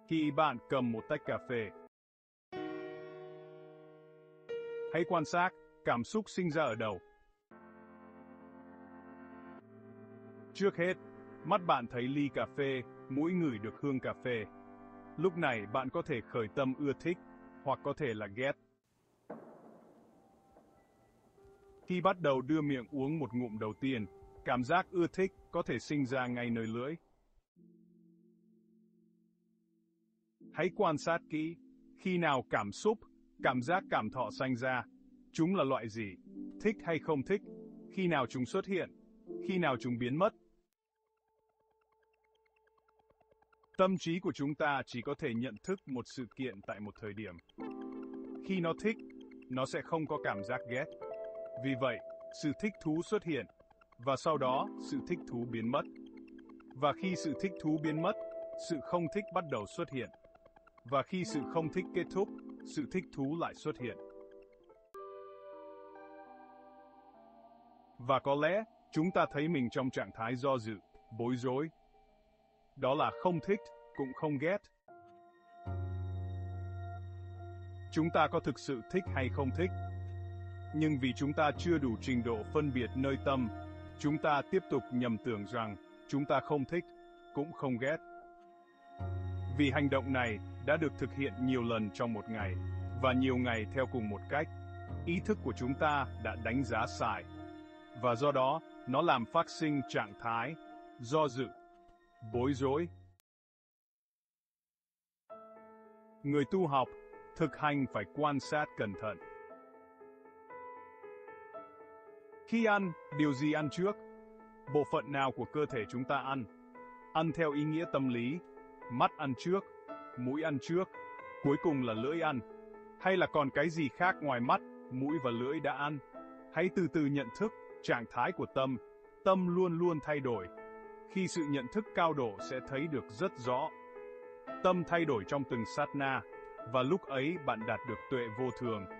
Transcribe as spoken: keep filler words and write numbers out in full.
Khi bạn cầm một tách cà phê, hãy quan sát cảm xúc sinh ra ở đâu. Trước hết, mắt bạn thấy ly cà phê, mũi ngửi được hương cà phê. Lúc này bạn có thể khởi tâm ưa thích, hoặc có thể là ghét. Khi bắt đầu đưa miệng uống một ngụm đầu tiên, cảm giác ưa thích có thể sinh ra ngay nơi lưỡi. Hãy quan sát kỹ, khi nào cảm xúc, cảm giác cảm thọ sanh ra, chúng là loại gì, thích hay không thích, khi nào chúng xuất hiện, khi nào chúng biến mất. Tâm trí của chúng ta chỉ có thể nhận thức một sự kiện tại một thời điểm. Khi nó thích, nó sẽ không có cảm giác ghét. Vì vậy, sự thích thú xuất hiện, và sau đó sự thích thú biến mất. Và khi sự thích thú biến mất, sự không thích bắt đầu xuất hiện. Và khi sự không thích kết thúc, sự thích thú lại xuất hiện. Và có lẽ, chúng ta thấy mình trong trạng thái do dự, bối rối. Đó là không thích, cũng không ghét. Chúng ta có thực sự thích hay không thích? Nhưng vì chúng ta chưa đủ trình độ phân biệt nơi tâm, chúng ta tiếp tục nhầm tưởng rằng chúng ta không thích, cũng không ghét. Vì hành động này đã được thực hiện nhiều lần trong một ngày, và nhiều ngày theo cùng một cách, ý thức của chúng ta đã đánh giá sai. Và do đó, nó làm phát sinh trạng thái do dự, bối rối. Người tu học, thực hành phải quan sát cẩn thận. Khi ăn, điều gì ăn trước? Bộ phận nào của cơ thể chúng ta ăn? Ăn theo ý nghĩa tâm lý, mắt ăn trước, mũi ăn trước, cuối cùng là lưỡi ăn. Hay là còn cái gì khác ngoài mắt, mũi và lưỡi đã ăn? Hãy từ từ nhận thức, trạng thái của tâm. Tâm luôn luôn thay đổi. Khi sự nhận thức cao độ sẽ thấy được rất rõ. Tâm thay đổi trong từng sát na, và lúc ấy bạn đạt được tuệ vô thường.